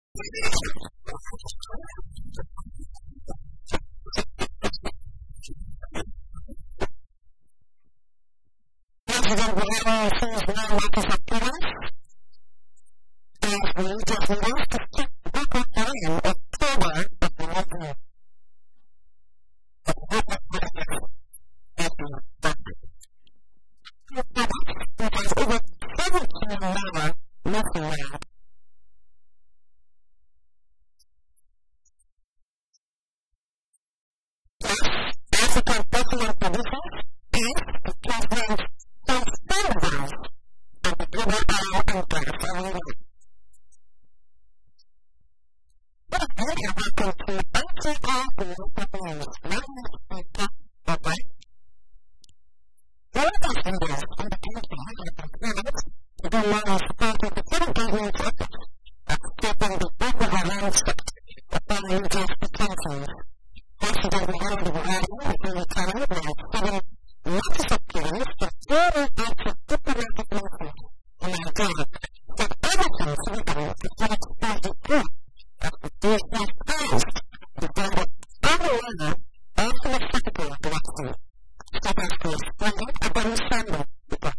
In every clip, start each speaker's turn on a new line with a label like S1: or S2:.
S1: President Buhari says now Marcus Appearance as we just lost to check back up in October of the meeting of the Group of Presidents at the budget. It has over 17 naira missing now. African personal producers and the president some standards of the global oil and gas arena. What is really happening to NTA Network speaker of right? One of those leaders in the country have been planning to do more in support of the federal government's efforts at stopping the Boko Haram sect upon religious pretensions. President Muhammadu Buhari within the time of 7 Marcus Appearance for 4 acts of diplomatic movement in Nigeria that everything Sweden decided to pass the group after DSS passed the border on the line of philosophical direction. Step after responding about Sunday because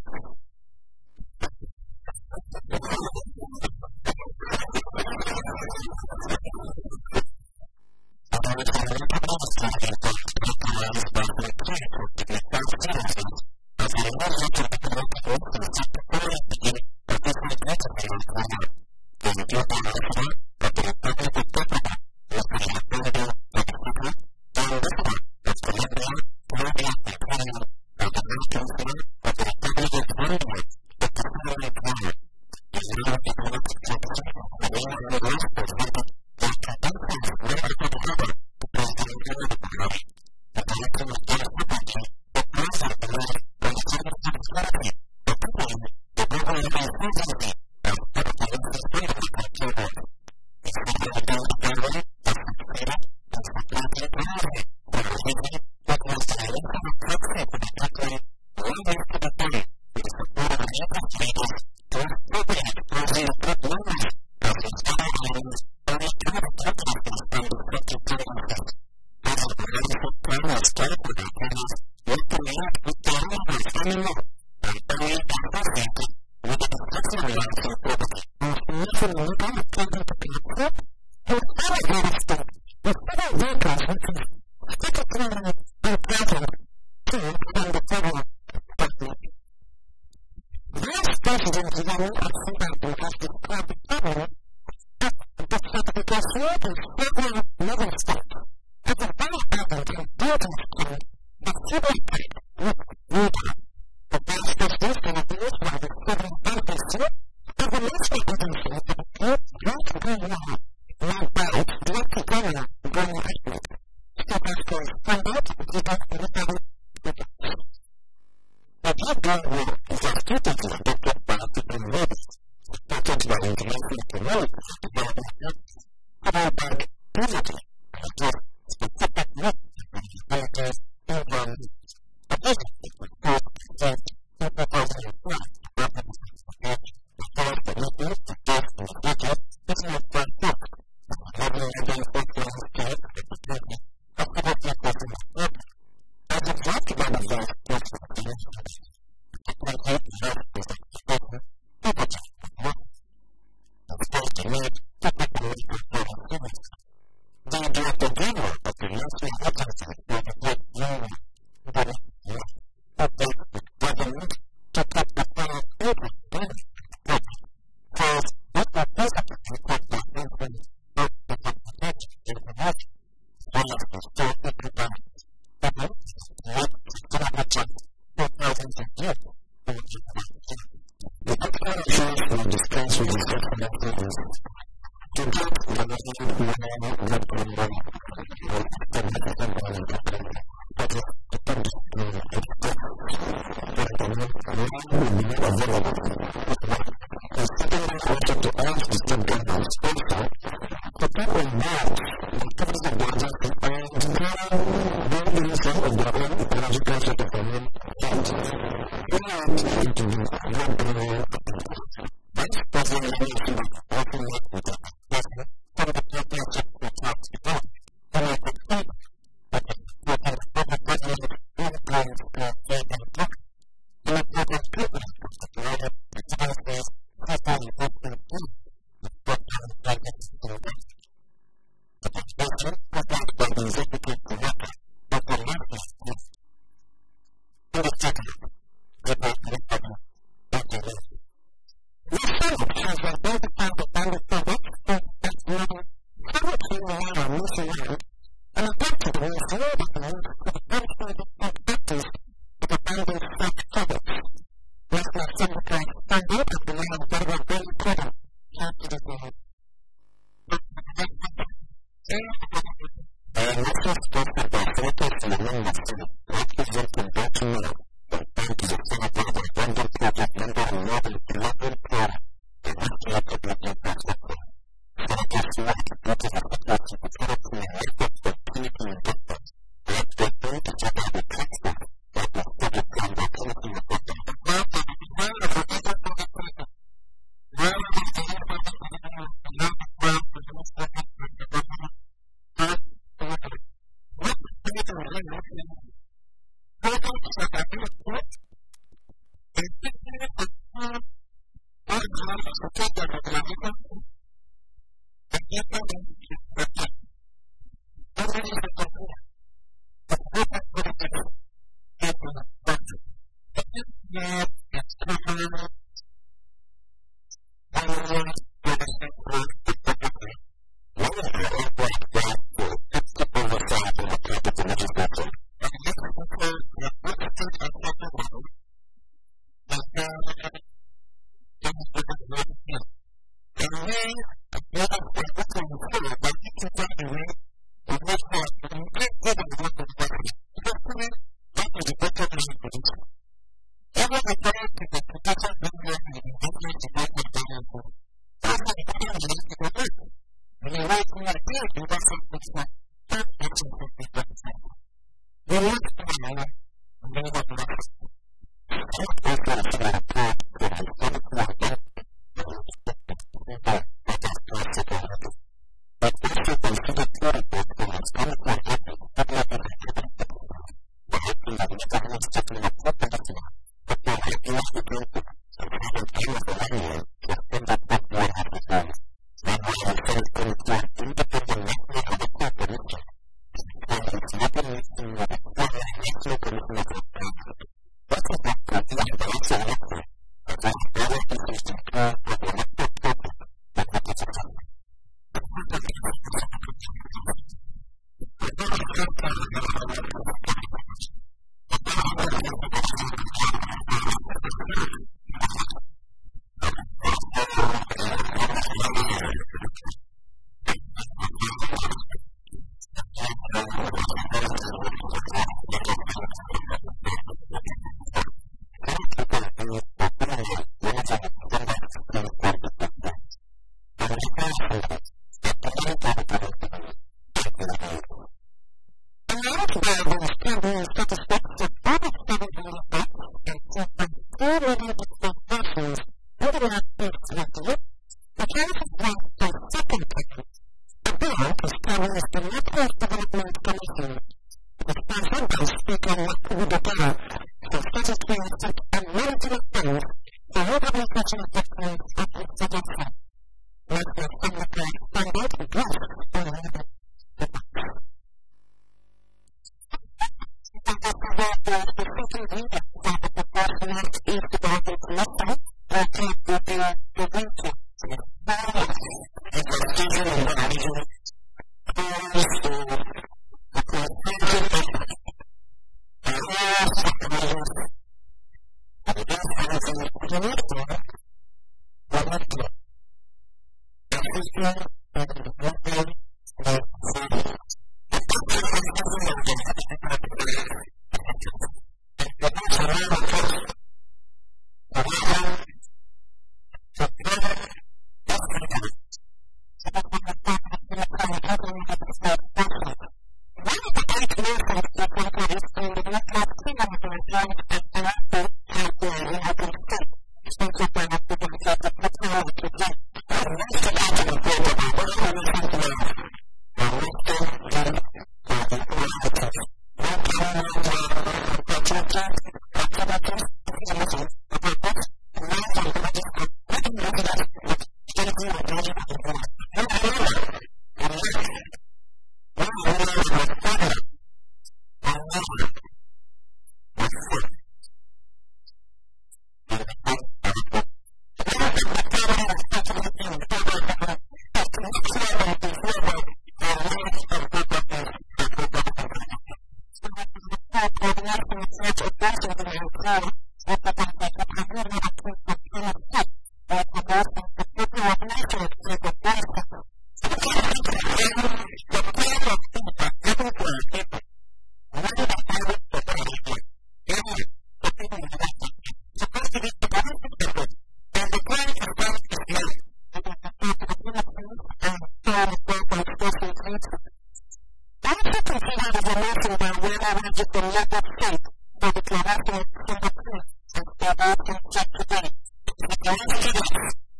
S1: already the level state for the declaration of Singapore and for all to check today. The coincidence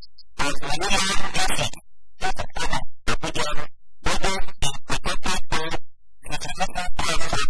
S1: of Manila Asset, not a father, Abuja, Bodo, and Pakapa, which is also part of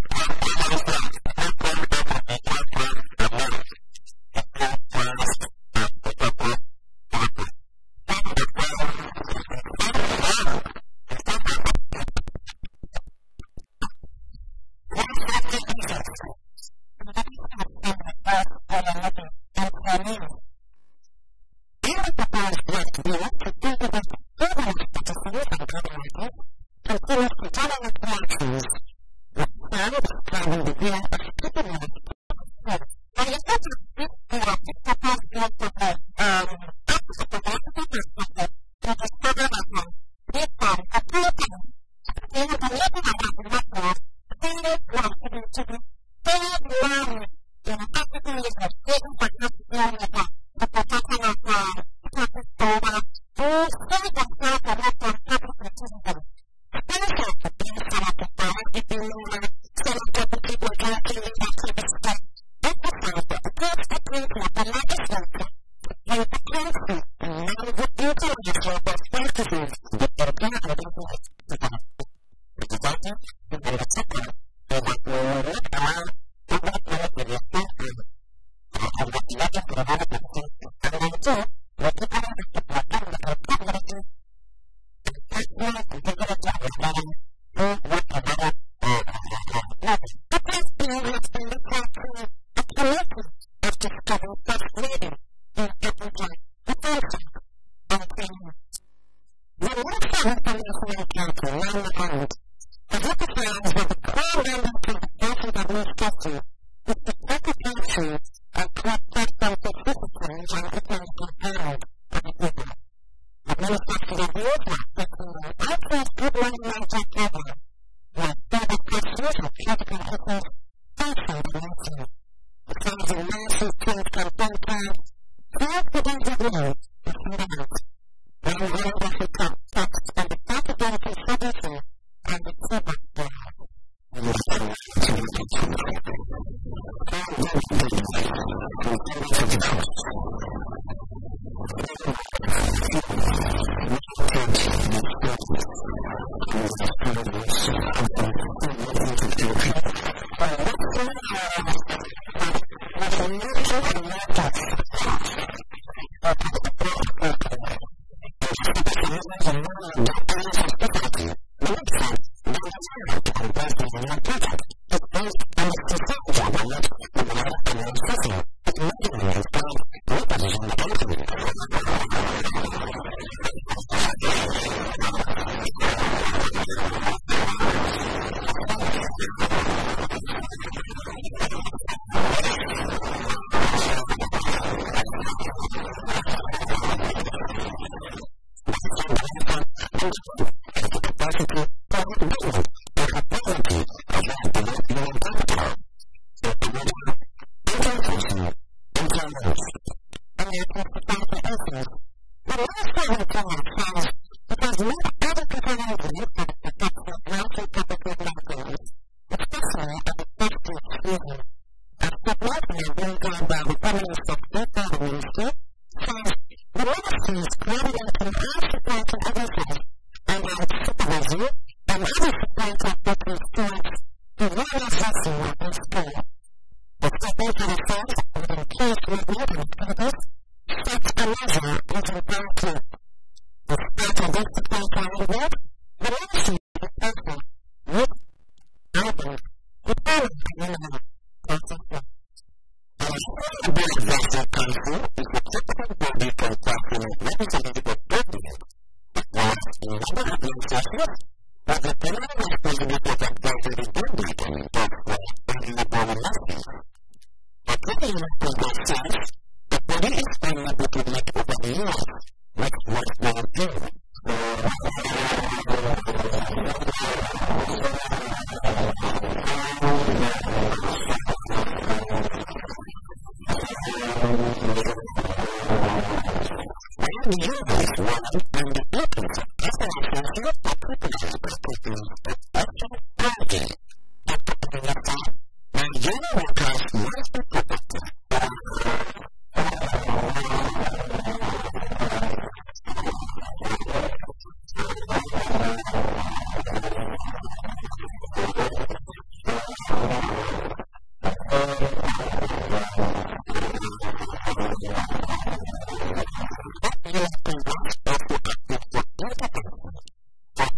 S2: Thank you.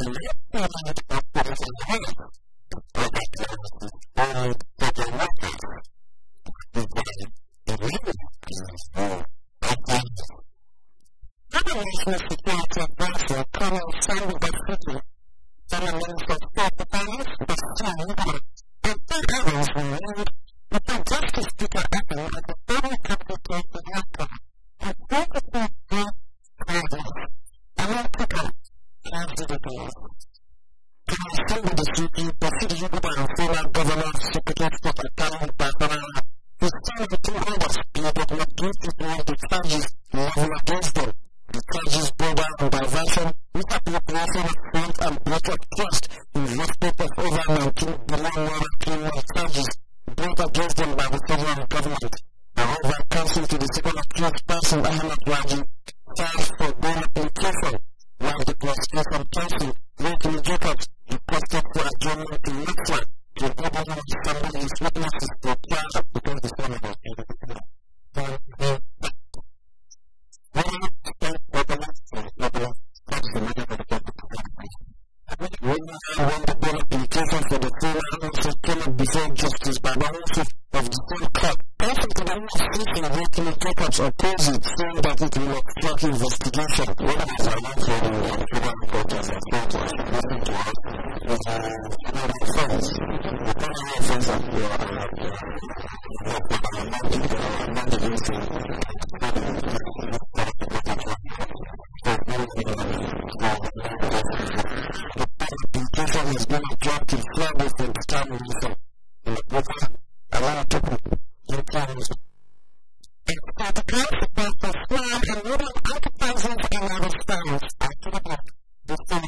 S1: National Security Advisor Colonel Sandy Basuki, former Minister of State Defense, Basuki, and three others were named before Justice Peter Abbey at the federal capital case in Accra and 22 great charges. Alan Tucker charged the case. Colonel Sandy Basuki, Basuki Yuguba and former Governor of Secretary of State Attorney Batanara, who signed the two others pleaded not guilty to all the charges leveled against them. The charges border on diversion, misappropriation of funds and breach of trust in respect of over 19 billion criminal charges brought against them by the federal government. However, counsel to the second accused person, Ahmed Raji, filed for bail application, while the prosecution counsel, Wilkie Jacobs, requested for adjournment to next one to enable him to summon his witnesses for trial because the son of when the bail application for the former also came up before Justice Babawosi of the same court, counsel to the administration Wilkie Jacobs opposed it, saying that it will obstruct investigation. One of his allies for the federal reporters and photos listening to us was another offense. The primary offense of the has been adjourned to Friday for the time of the in the paper, allowed to in terms of the consequence of small and medium enterprises and other styles after the summer.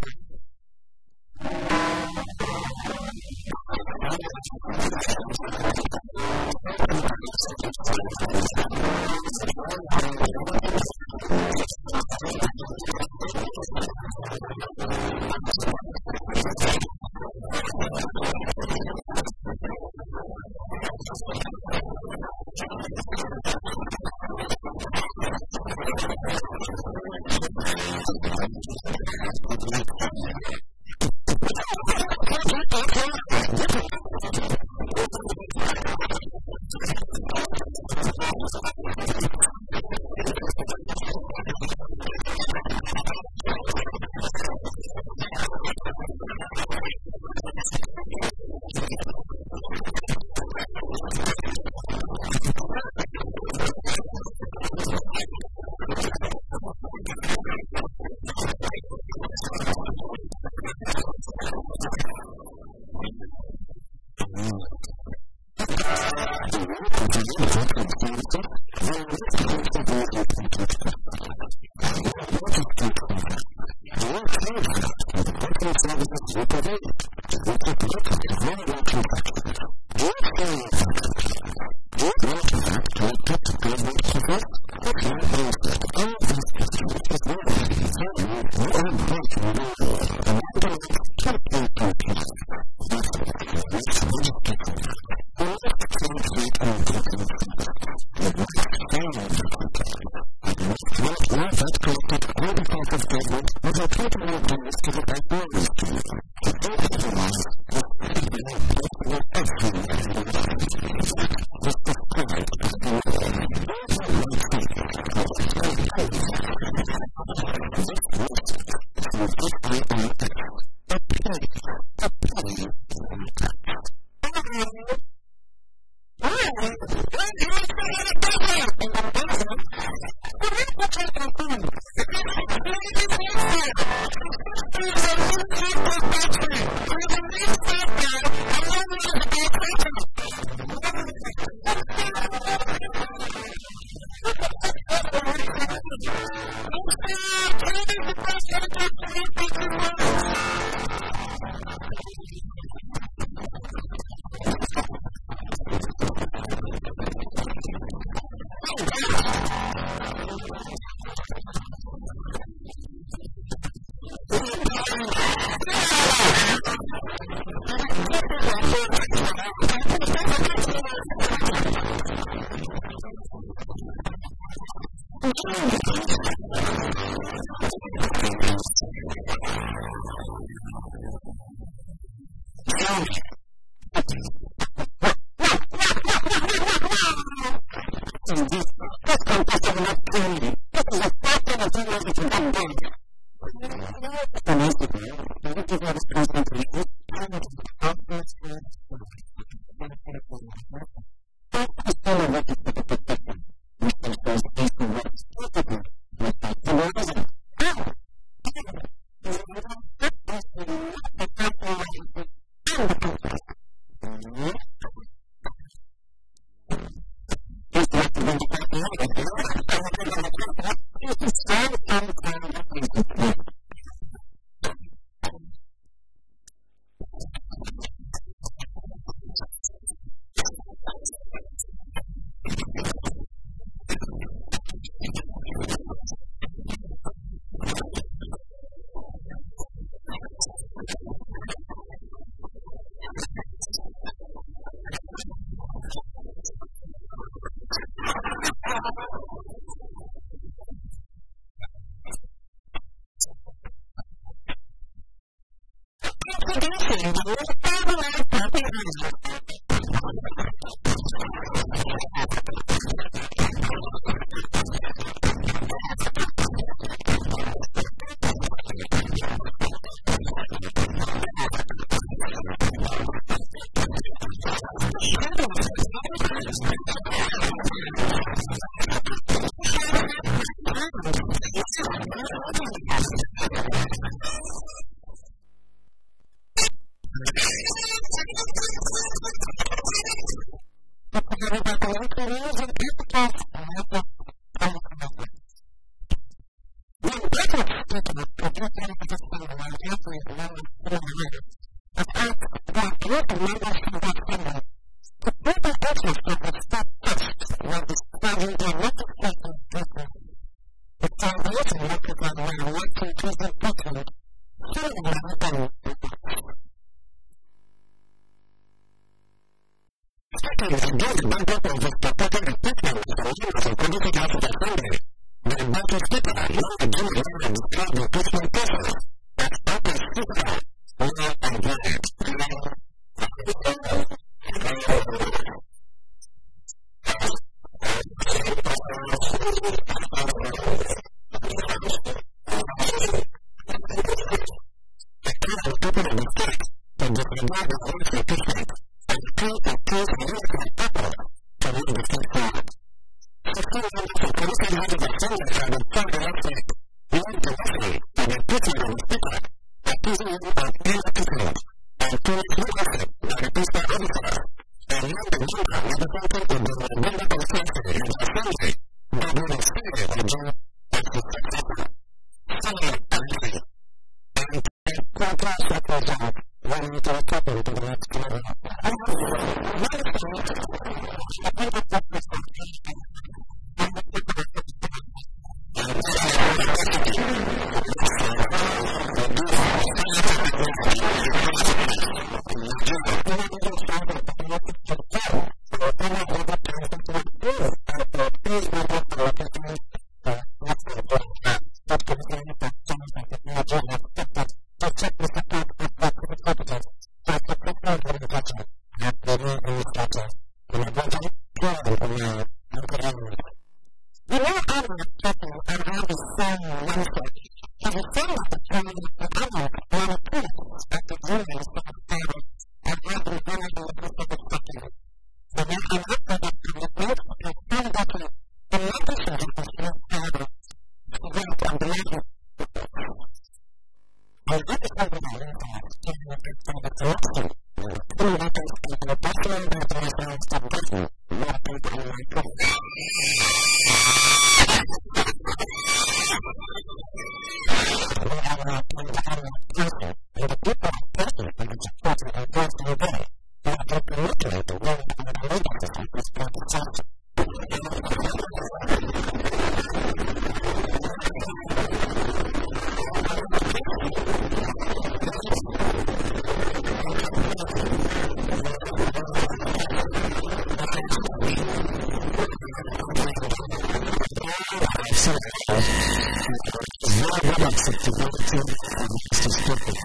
S2: acceptability of justice people.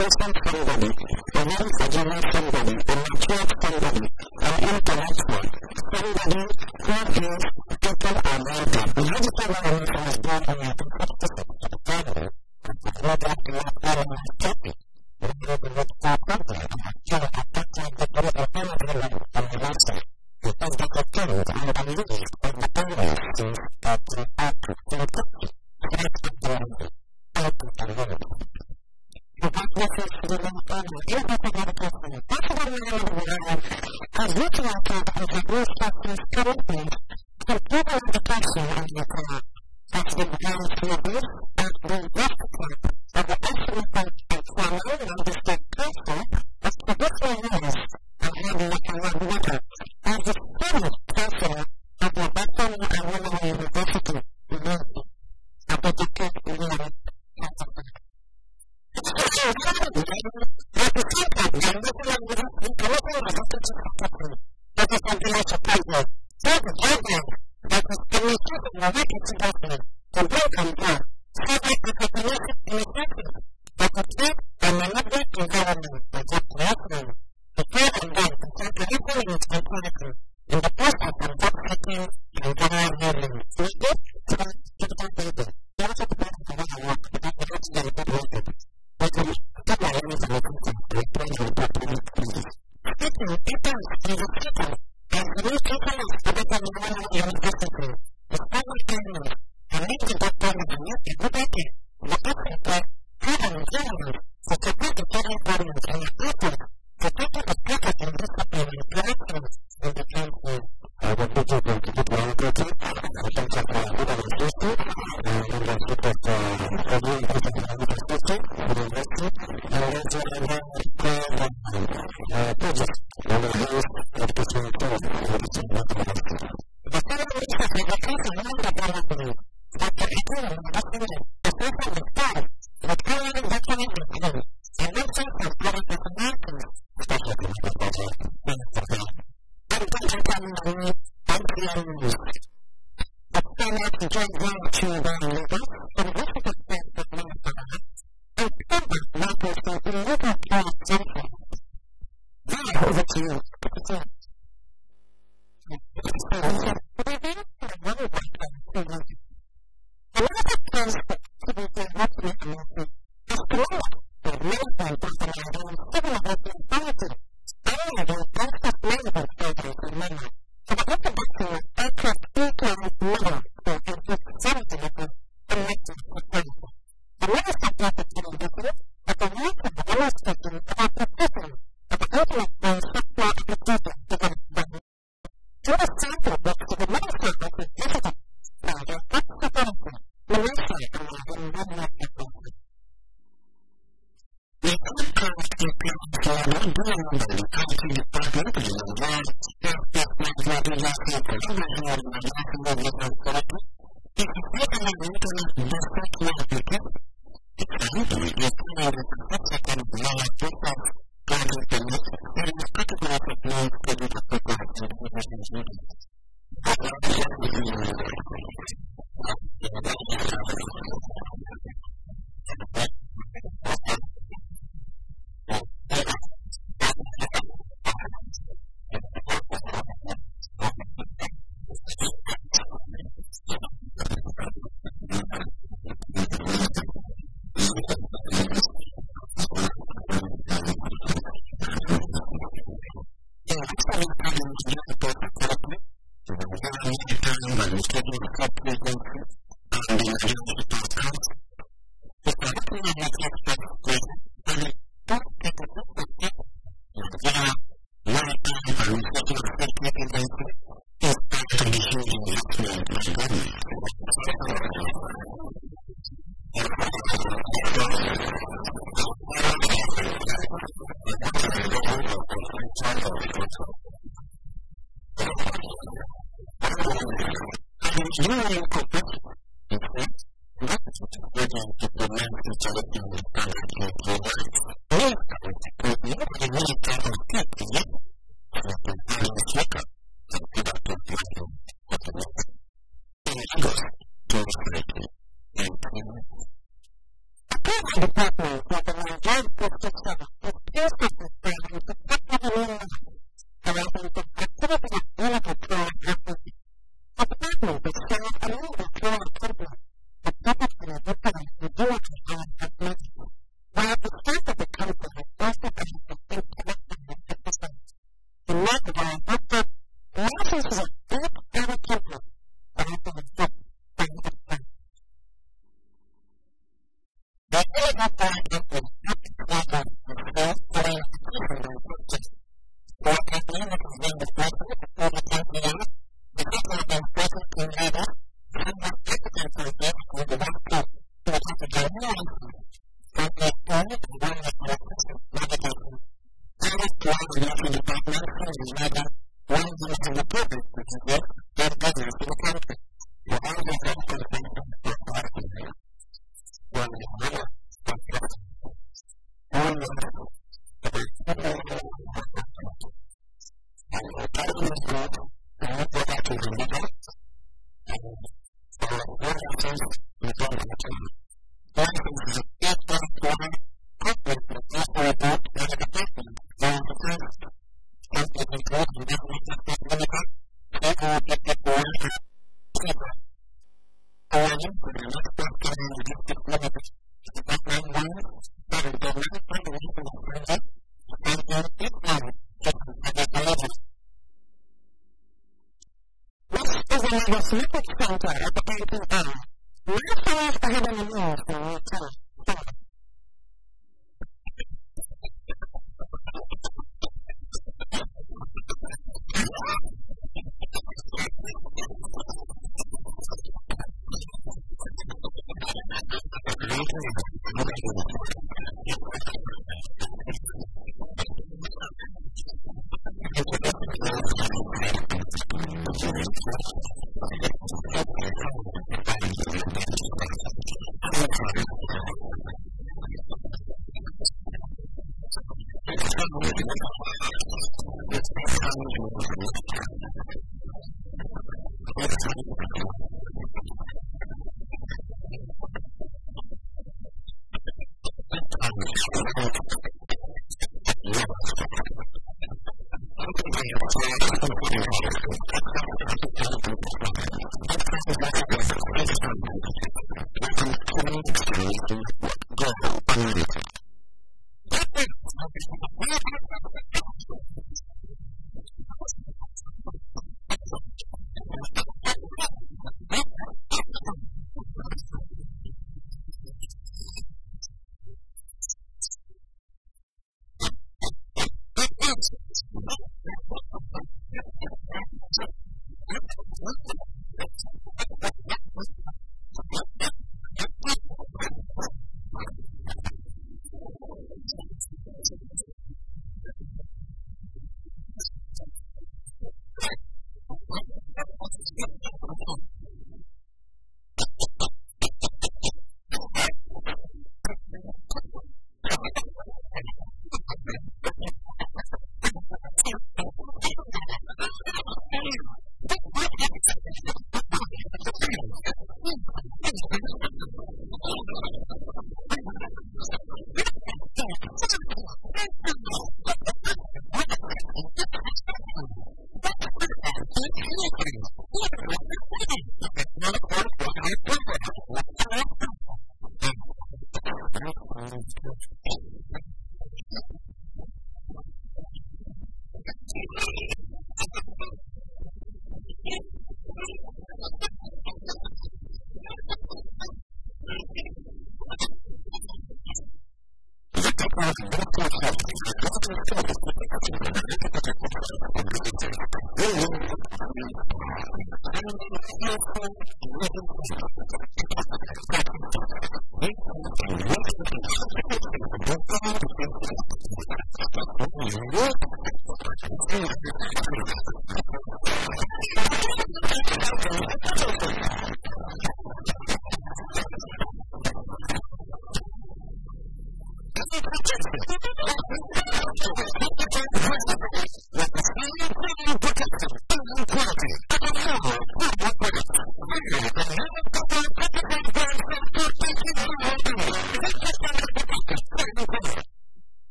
S1: person somebody, a non-Nigerian somebody, a mature somebody, an intellectual, somebody who gives people a mentor. The registered man was born in 1956. Not that the man was happy.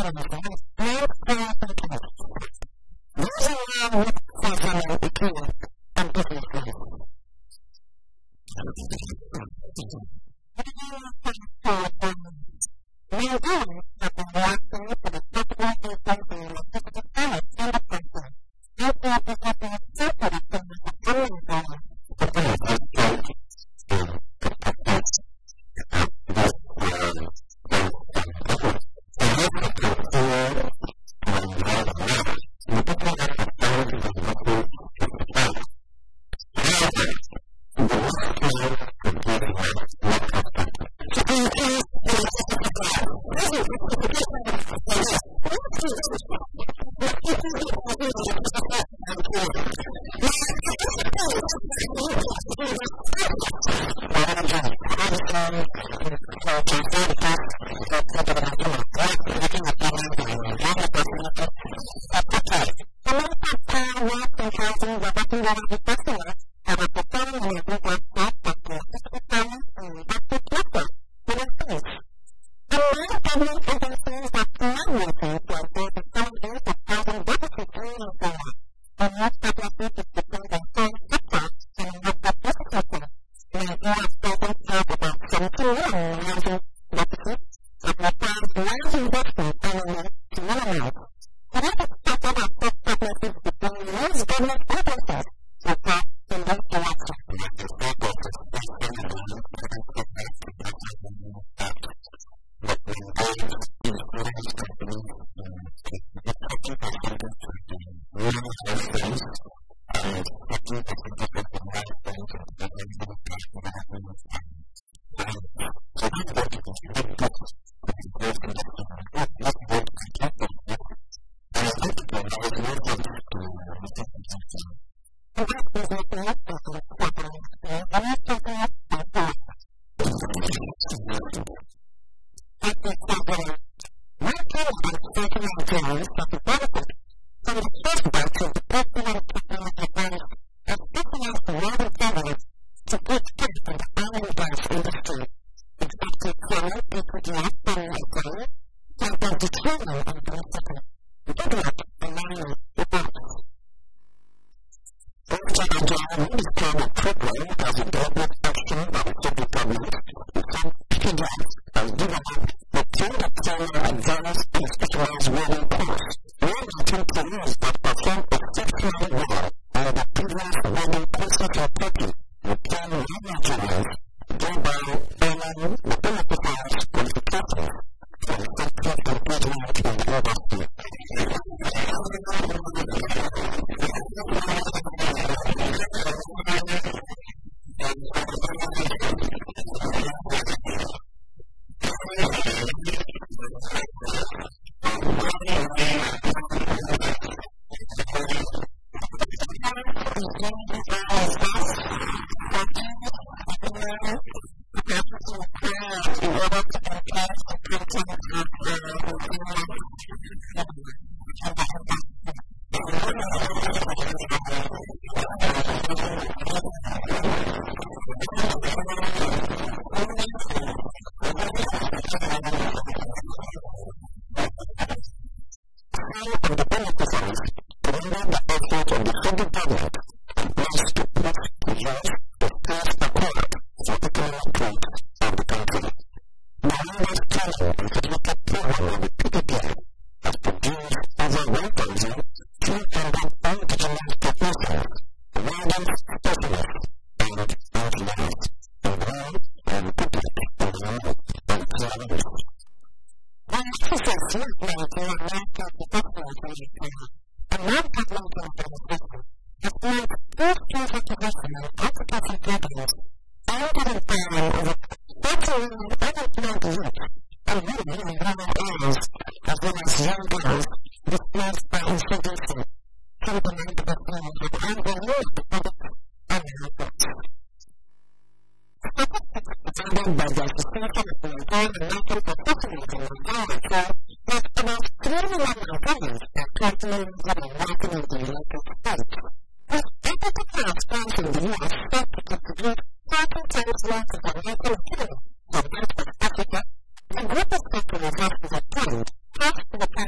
S1: The group of people who have to attend passed to the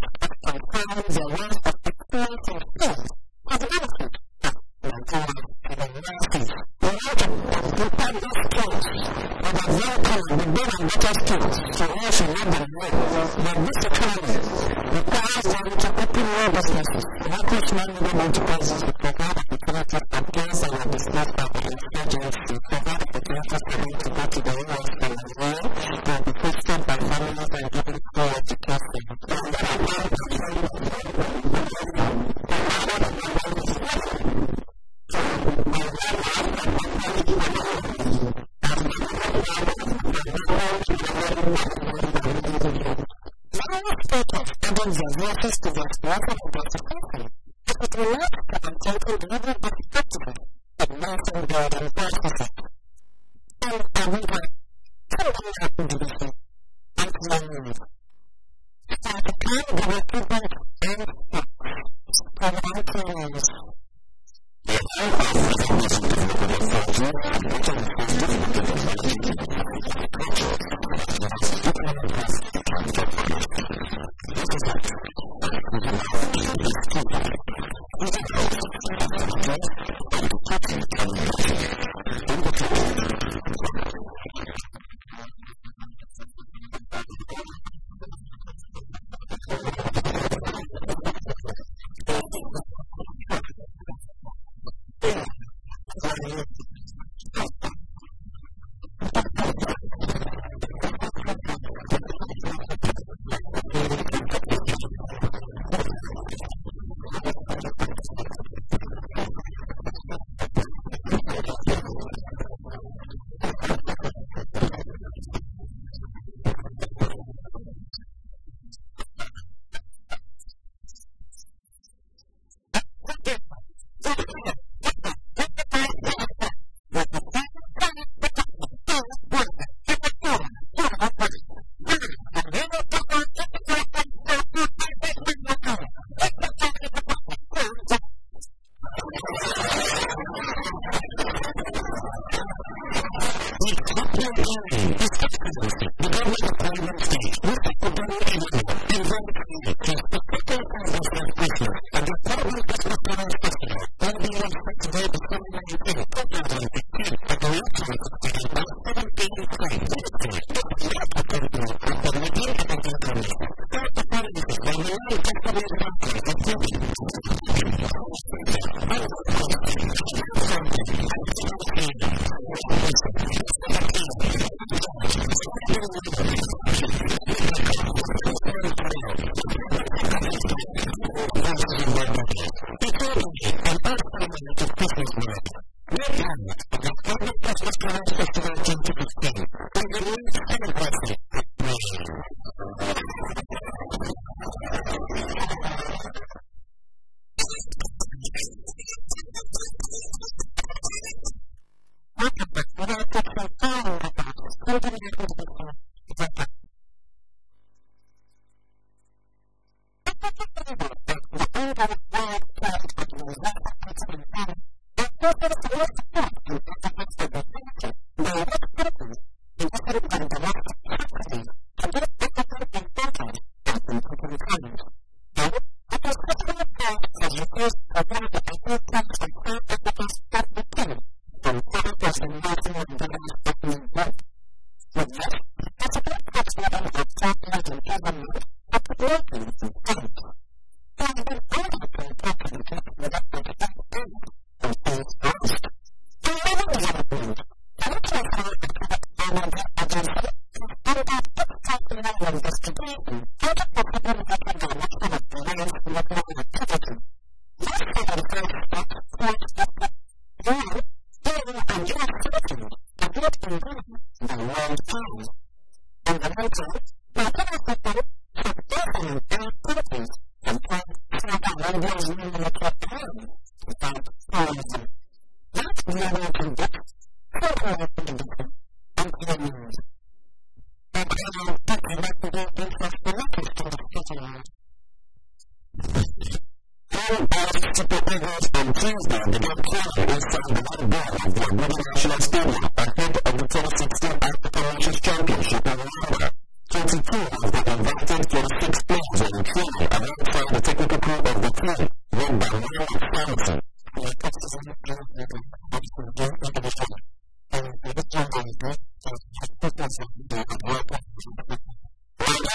S1: let them know that this economy requires them to open more businesses, local small medium enterprises will provide opportunities for players that were displaced by the insurgency, provide opportunities for them to go to the US and Nigeria. They will be hosted by families and given free education. Resources to the exploration of the society, as it relates to undertaking delivery of practices in nation building processes. And Abuja, Canada Division, NTA News. At the time, the recruitment and facts from NTA News.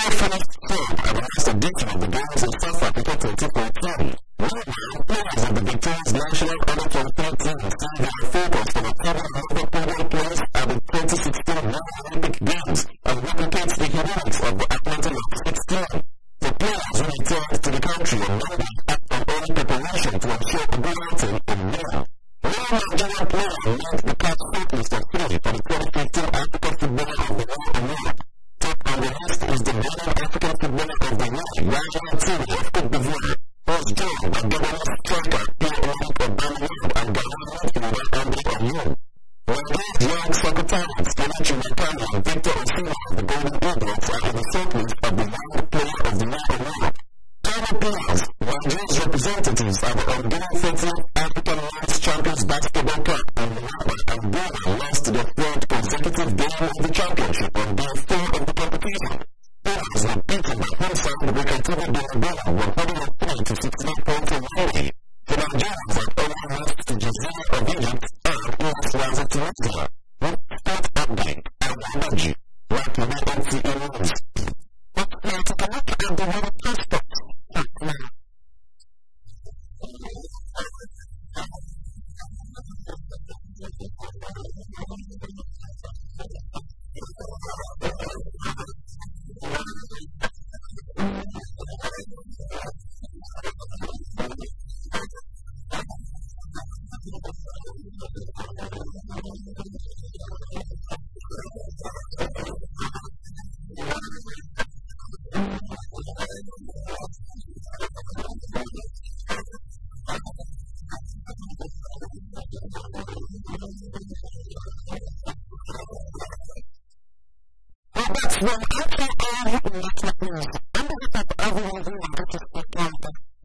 S1: finished third at the last edition of the Games in South Africa 2014. Meanwhile, players of the victorious national under-23 team say they are focused on achieving another podium place at the 2016 World Olympic Games and replicates the heroics of the Atlanta of 16. The players who returned to the country on Monday act on early preparation to ensure a good outing in Rio. One Nigerian player made the CAF shortlist of 3 for the 2015 Africa Footballer of the Year award. Top on the list is the reigning African Footballer of the Year, Nigerian team of Cote d'Ivoire, was joined by Gabonese striker Pierre-Emerick Aubameyang and Ghanaian midfielder Andre Ayew. Nigeria's young soccer talents Kelechi Iheanacho and Victor Osimhen of the Golden Eagles are in the shortlist of the Young Player of the Year award. Other players, Nigeria's representatives are the ongoing 30th African Men's Champions Basketball Cup in Luanda and Ghana lost their third consecutive game of the championship on day 4 of the competition. Players were beaten by home side Recreativo de Angola 103 to 68 points away. The Nigerians had only lost to Jazeera of Egypt and US Raza Tunisia. With sport update, I'm Abuja, right to the NTA News. Let's now take a look at the weather prospects. That's when NTA Network